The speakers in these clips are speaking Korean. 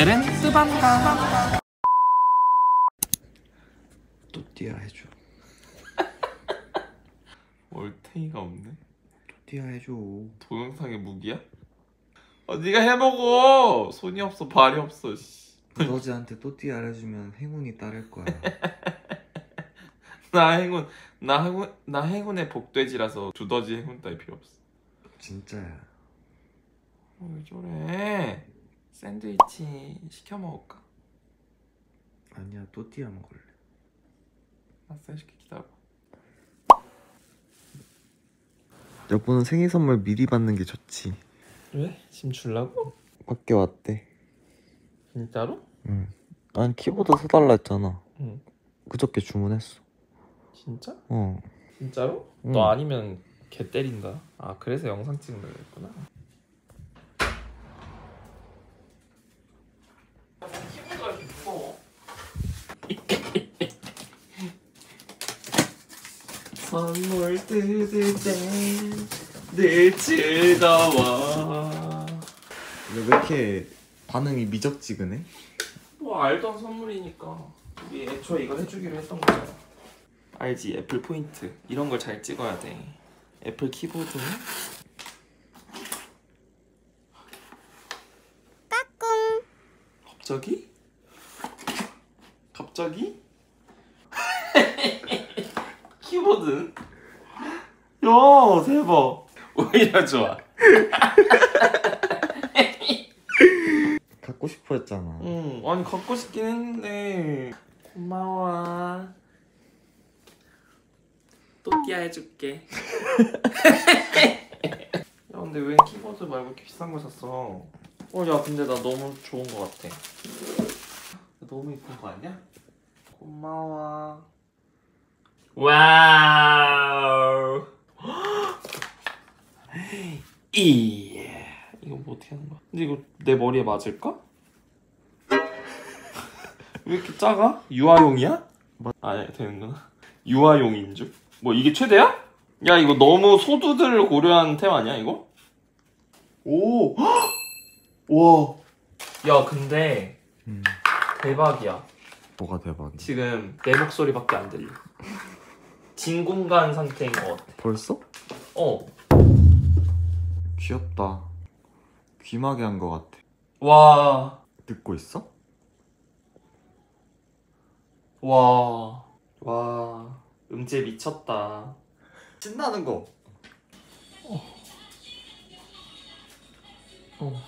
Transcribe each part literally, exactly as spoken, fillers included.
오늘은 스반가. 또띠아 해줘. 얼탱이가 없네. 또띠아 해줘. 동영상의 무기야? 어, 네가 해먹어. 손이 없어 발이 없어. 두더지한테 또띠아 해주면 행운이 따를 거야. 나 행운 나 행운 나 행운의 복돼지라서 두더지 행운 따위 필요 없어. 진짜야. 어, 왜 저래? 샌드위치 시켜 먹을까? 아니야, 또띠아 먹을래. 아싸, 시켜. 기다려. 여보는 생일 선물 미리 받는 게 좋지. 왜? 지금 줄라고? 밖에 왔대. 진짜로? 응. 아니 키보드 사달라 했잖아. 응. 그저께 주문했어. 진짜? 어. 진짜로? 응. 너 아니면 개 때린다. 아, 그래서 영상 찍는 거였구나. 키보드가 깊어. 선물 뜯을 땐늘 즐거워. 왜 이렇게 반응이 미적지근해? 뭐 알던 선물이니까. 우리 애초에 이거 해주기로 했던 거잖아. 알지? 애플 포인트 이런 걸 잘 찍어야 돼. 애플 키보드는 까꿍. 갑자기? 갑자기? 키보드? 야, 대박. 오히려 좋아. 갖고 싶어 했잖아. 응, 아니 갖고 싶긴 했는데. 고마워. 또띠아 해줄게. 야, 근데 왜 키보드 말고 이렇게 비싼 거 샀어? 어, 야, 근데 나 너무 좋은 거 같아. 너무 이쁜 거 아니야? 고마워. 와우. 이 이거 뭐 어떻게 하는 거야? 근데 이거 내 머리에 맞을까? 왜 이렇게 작아? 유아용이야? 아니, 되는구나. 유아용인 줄? 뭐 이게 최대야? 야, 이거 너무 소두들을 고려한 템 아니야 이거? 오! 와. 야, 근데 음. 대박이야. 뭐가 대박이야? 지금 내 목소리밖에 안 들려. 진 공간 상태인 것 같아. 벌써? 어. 귀엽다. 귀마개 한 거 같아. 와. 듣고 있어? 와. 와. 음질 미쳤다. 신나는 거. 어. 어.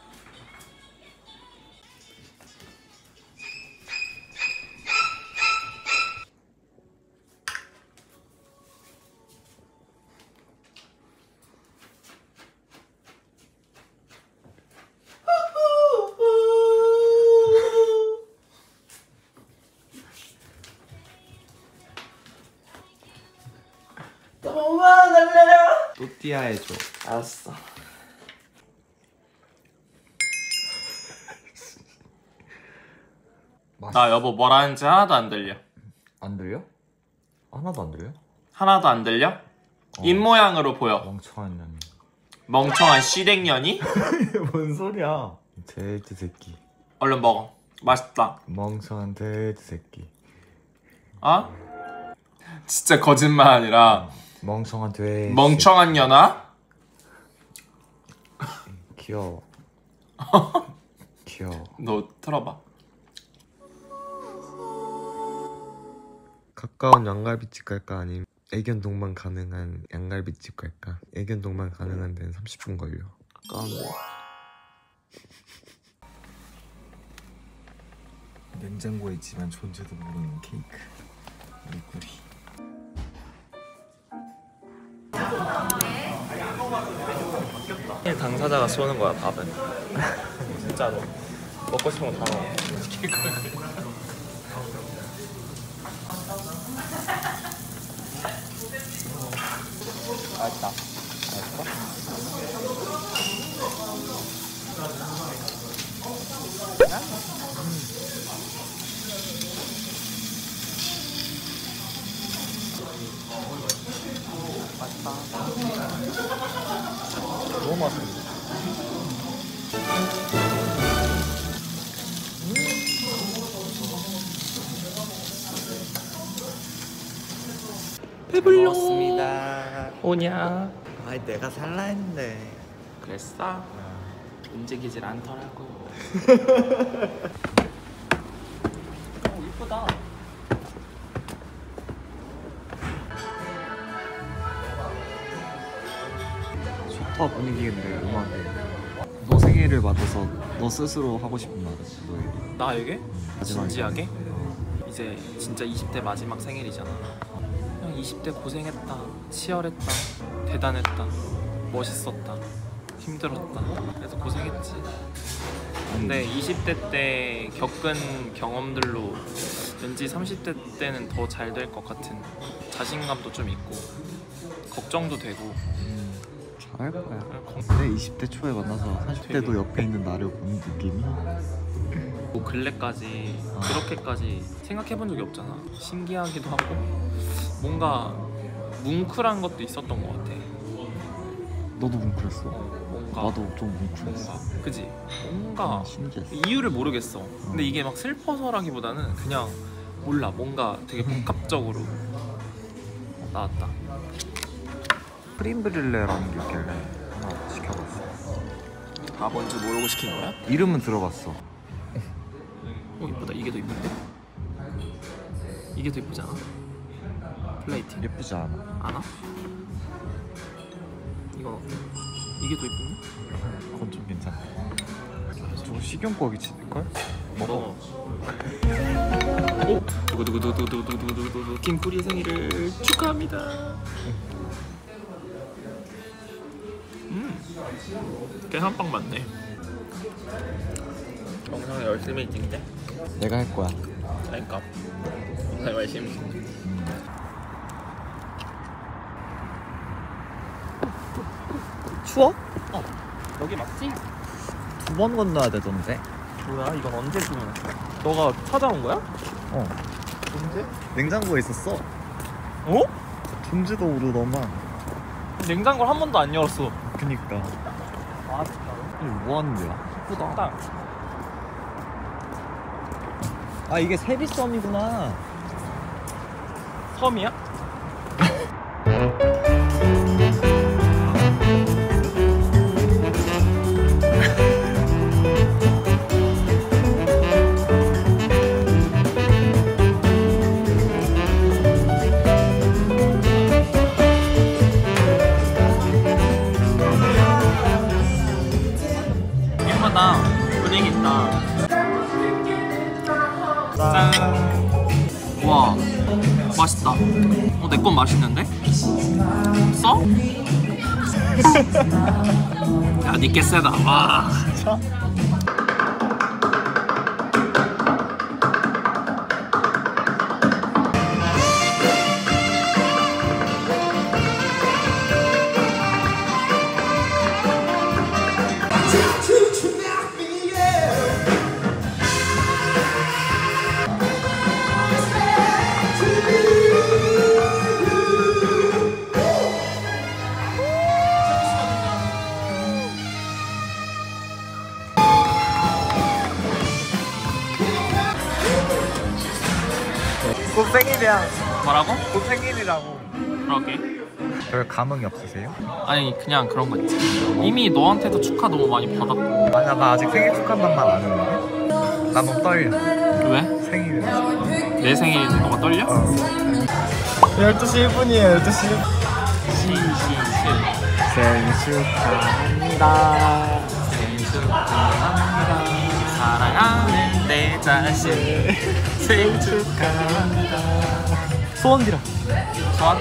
도망갈래요? 또띠아 해줘. 알았어. 나 여보 뭐라는지 하나도 안 들려. 안 들려? 하나도 안 들려? 하나도 안 들려? 어. 입모양으로 보여. 멍청한 년이. 멍청한 시댁년이? 뭔 소리야? 돼지 새끼. 얼른 먹어. 맛있다. 멍청한 돼지 새끼. 어? 진짜 거짓말 아니라 멍청한 돼지. 멍청한 년아? 귀여워. 귀여워. 너 틀어봐. 가까운 양갈비집 갈까 아니면 애견 동반 가능한 양갈비집 갈까? 애견 동반 가능한 데는 삼십 분 걸려. 가까운데. 냉장고에 있지만 존재도 모르는 케이크. 얼굴이. 당사자가 쏘는 거야 밥은. 진짜로. 먹고 싶은 거 다 먹어. 시킬 거야. 맛있다. 맛있어? 맛있다. 너무 맛있는데? 배불러. 먹었습니다. 오냐? 아니 내가 살라 했는데. 그랬어? 움직이질 않더라고. 오 이쁘다. 좋다 분위기인데 음악이. 너 생일을 맞아서 너 스스로 하고 싶은 말은 너에게. 나에게? 마지막에. 진지하게? 이제 진짜 이십 대 마지막 생일이잖아. 그냥 이십 대 고생했다, 치열했다, 대단했다, 멋있었다, 힘들었다. 그래서 고생했지. 근데 이십 대 때 겪은 경험들로 왠지 삼십 대 때는 더 잘 될 것 같은 자신감도 좀 있고 걱정도 되고. 잘할 거야. 건- 내 이십 대 초에 만나서 사십 대도 되게- 옆에 있는 나를 보는 느낌이. 뭐 근래까지 아. 그렇게까지 생각해본 적이 없잖아. 신기하기도 하고 뭔가 뭉클한 것도 있었던 것 같아. 너도 뭉클했어. 어, 뭔가 나도 좀 뭉클했어. 뭔가 그지? 뭔가 아, 신기했어. 이유를 모르겠어. 근데 이게 막 슬퍼서라기보다는 그냥 몰라. 뭔가 되게 복합적으로 나왔다. 프림브릴레라는 게 있길래 하나 시켜봤어. 아 뭔지 모르고 시킨 거야? 이름은 들어봤어. 어 이쁘다. 이게 더 이쁜데? 이게 더 이쁘지 않아? 플레이팅 예쁘지 않아? 않아? 이건 어때? 이게 더 이쁜데? 그건 좀 괜찮아. 저거 식용고기 칠걸? 먹어. 오! 두구두구두구두구두구두구두구 김쿠리 생일을 축하합니다. 음, 꽤 한 빵 맞네. 영상을 열심히 찍대? 내가 할 거야. 그러니까 영상 열심히 찍네. 추워? 어, 여기 맞지? 두 번 건너야 되던데. 뭐야, 이건 언제 주문했어? 너가 찾아온 거야? 어. 언제? 냉장고에 있었어. 어? 존지도 모르더만. 냉장고를 한 번도 안 열었어. 그니까. 아 진짜로? 이거 뭐 하는 거야? 예쁘다. 아 이게 세비섬이구나. 섬이야? 예쁘다. 분위기 있다. 짠. 와, 맛있다. 어, 내 건 맛있는데? 써? 야, 니께 세다. 와. 곧 생일이야. 뭐라고? 곧 생일이라고. 그러게. 별 감흥이 없으세요? 아니, 그냥 그런 거 있지. 이미 너한테도 축하 너무 많이 받았고. 아니야 나 아직 생일 축하한단 말 안 했는데. 나 너무 떨려. 왜? 생일이라서. 내 생일인데 너가 떨려? 어. 열두 시 일 분이에요. 열두 시 일 분. 시시시. 생일 축하합니다. 생일 축하합니다. 사랑하는 내 자신. 생일 축하합니다. 소원 빌어. 소원?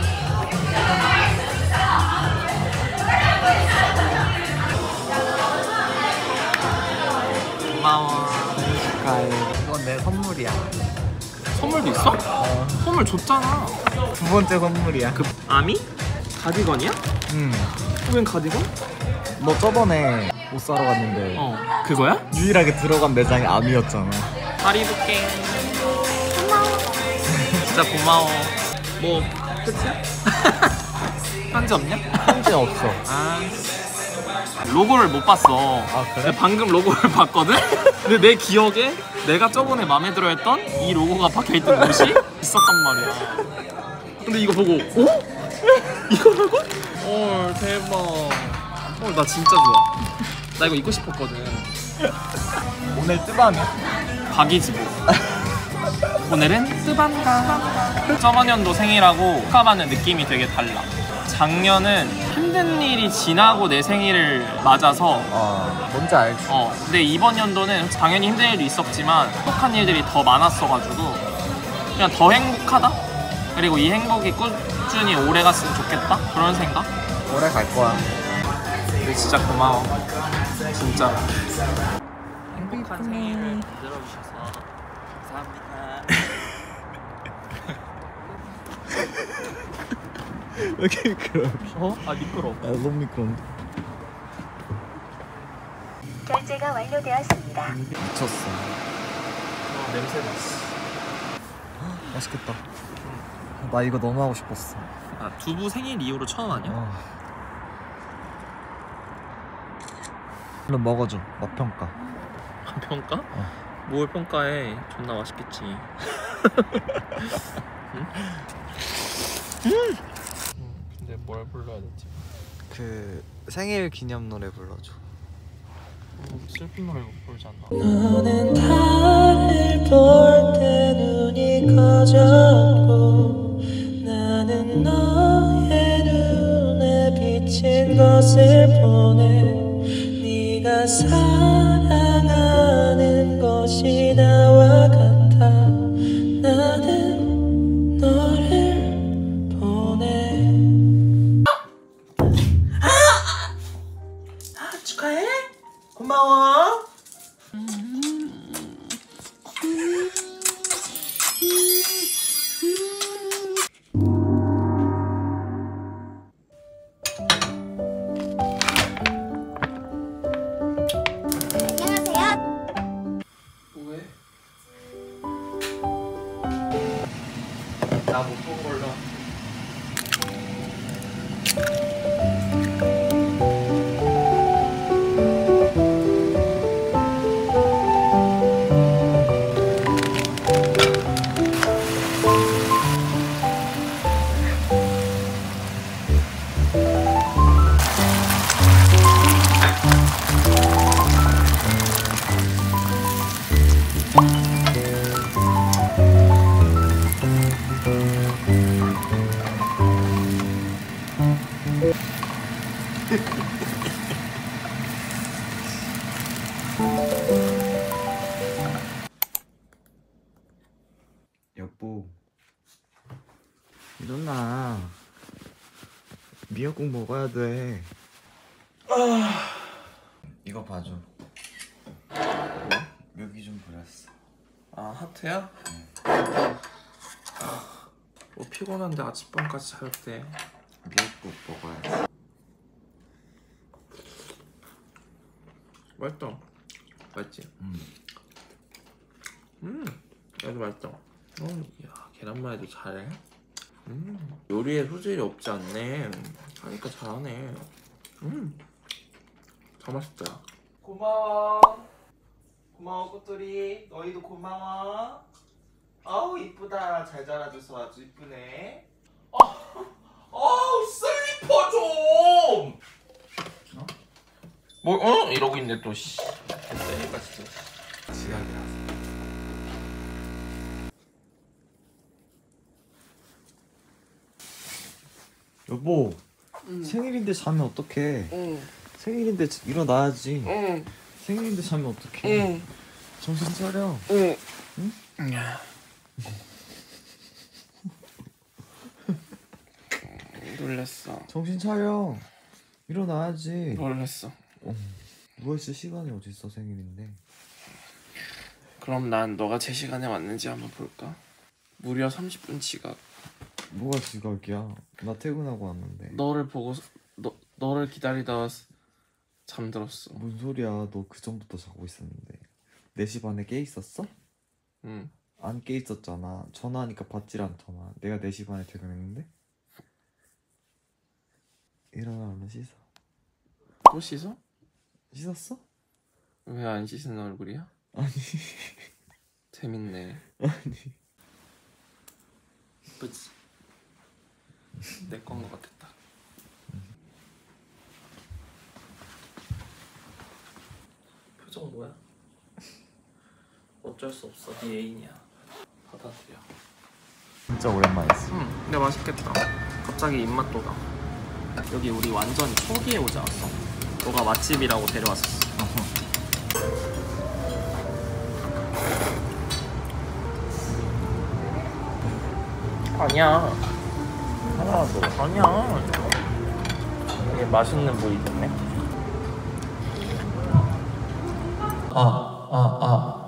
고마워. 축하해. 이건 내 선물이야. 선물도 있어? 어. 선물 줬잖아. 두 번째 선물이야. 그 아미? 가디건이야? 응. 웬 가디건? 너 저번에 옷 사러 갔는데 어. 그거야? 유일하게 들어간 매장이 아미였잖아. 다리 볼게. 고마워. 진짜 고마워. 뭐 끝이야? 편지 없냐? 편지 없어. 아 로고를 못 봤어. 아, 그래? 내가 방금 로고를 봤거든? 근데 내 기억에 내가 저번에 마음에 들어 했던 이 로고가 박혀있던 옷이 있었단 말이야. 근데 이거 보고 어? 이거라고? 헐 대박. 헐 나 진짜 좋아. 나 이거 입고 싶었거든. 오늘 뜨밤이야? 박이지보. 오늘은 뜨밤가. 저번 연도 생일하고 축하받는 느낌이 되게 달라. 작년은 힘든 일이 지나고 내 생일을 맞아서 어 뭔지 알지. 어 근데 이번 연도는 당연히 힘든 일도 있었지만 행복한 일들이 더 많았어가지고 그냥 더 행복하다? 그리고 이 행복이 꾸준히 오래 갔으면 좋겠다? 그런 생각? 오래 갈 거야. 근데 진짜 고마워. 진짜 행복한 생일을 만들어주셔서 감사합니다. 왜 이렇게 미끄러워? 어? 아 미끄러워. 아 너무 미끄러운데. 결제가 완료되었습니다. 미쳤어. 어, 냄새 났어. 맛있겠다. 나 이거 너무 하고 싶었어. 아 두부 생일 이후로 처음 아니야? 어. 얼른 먹어줘. 맛평가. 평가? 어. 뭘 평가해? 존나 맛있겠지. 응? 음! 근데 뭘 불러야 되지? 그 생일 기념 노래 불러줘. 음, 슬픈 노래 못 부르잖아. 너는 달을 볼 때 눈이 커졌고 나는 너의 눈에 비친 것을 보내. 네가 사랑하는 것이 나와 같아. 나는 너를 보내. 아 축하해? 고마워. 뭐해? 나 못 본 걸로. 여보 일어나. 미역국 먹어야 돼. 이거 봐줘. 뭐? 여기 좀 그렸어. 아 하트야? 뭐 피곤한데 아침밤까지 자였대. 미역국 먹어야지. 맛있다. 맛있지? 음. 음, 아주 맛있다. 어, 야 계란말이도 잘해. 음, 요리에 소질이 없지 않네. 하니까 잘하네. 음, 다 맛있다. 고마워. 고마워 꽃돌이. 너희도 고마워. 아우 이쁘다. 잘 자라줘서 아주 이쁘네. 아, 아우 슬리퍼 좀. 어? 뭐 어? 이러고 있네 또. 씨. 때리니까 진짜. 지각이라서. 여보 응. 생일인데 자면 어떡해. 응. 생일인데 자- 일어나야지. 응. 생일인데 자면 어떡해. 응. 정신 차려. 응. 응? 놀랬어. 정신 차려. 일어나야지. 놀랬어. 누워있을 시간이 어딨어 생일인데. 그럼 난 너가 제 시간에 왔는지 한번 볼까? 무려 삼십 분 지각. 뭐가 지각이야. 나 퇴근하고 왔는데. 너를 보고 너 너를 기다리다 잠들었어. 뭔 소리야. 너 그 전부터 자고 있었는데. 네 시 반에 깨 있었어? 응. 안 깨 있었잖아. 전화하니까 받질 않잖아. 내가 네 시 반에 퇴근했는데. 일어나 얼른 씻어. 또 씻어? 씻었어? 왜 안 씻은 얼굴이야? 아니 재밌네. 아니 이쁘지? 내 건 것 같았다. 표정 뭐야? 어쩔 수 없어. 네 애인이야. 받아들여. 진짜 오랜만이지. 응, 근데 맛있겠다. 갑자기 입맛 돋아. 여기 우리 완전 초기에 오지 않았어? 너가 맛집이라고 데려왔었어. 아니야. 하나도 아니야. 이게 맛있는 부위겠네. 아, 아, 아.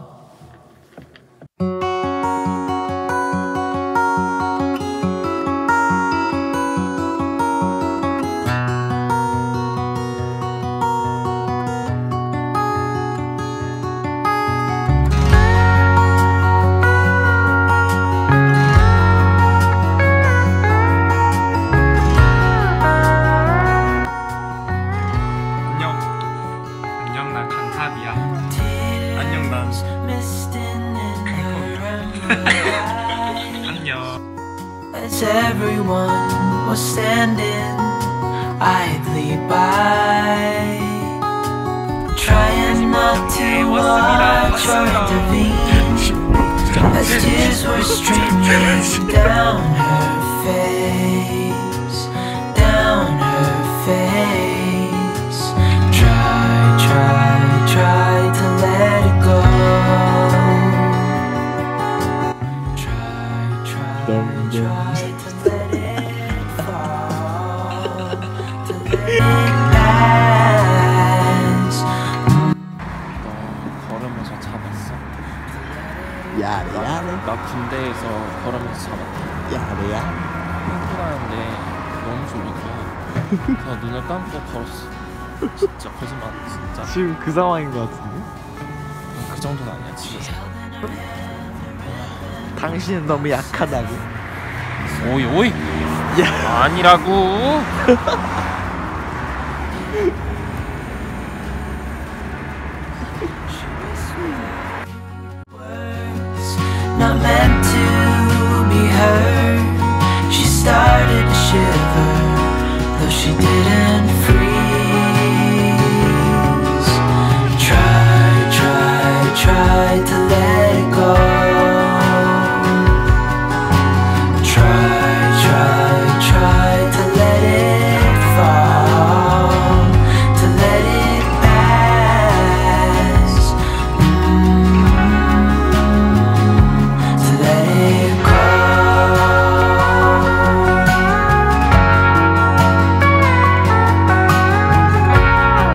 As everyone was standing idly by, trying not to watch or intervene, as tears were streaming down her face, down her face. Try, try, try to let it go. Try, try, try to let it fall, to let it pass. 너 걸으면서 잡았어? 야래 나 군대에서 걸으면서 잡았다. 야래 야래. 핑크가는데 너무 졸리더라. 그래서 눈을 감고 걸었어. 진짜 거짓말 안 해, 진짜. 지금 그 상황인 것 같은데? 그 정도는 아니야 집에서. 당신은 너무 약하다고. 오이 오이. 야 아니라고. Not meant to be heard. She started to shiver, though she didn't freeze. Try, try, try to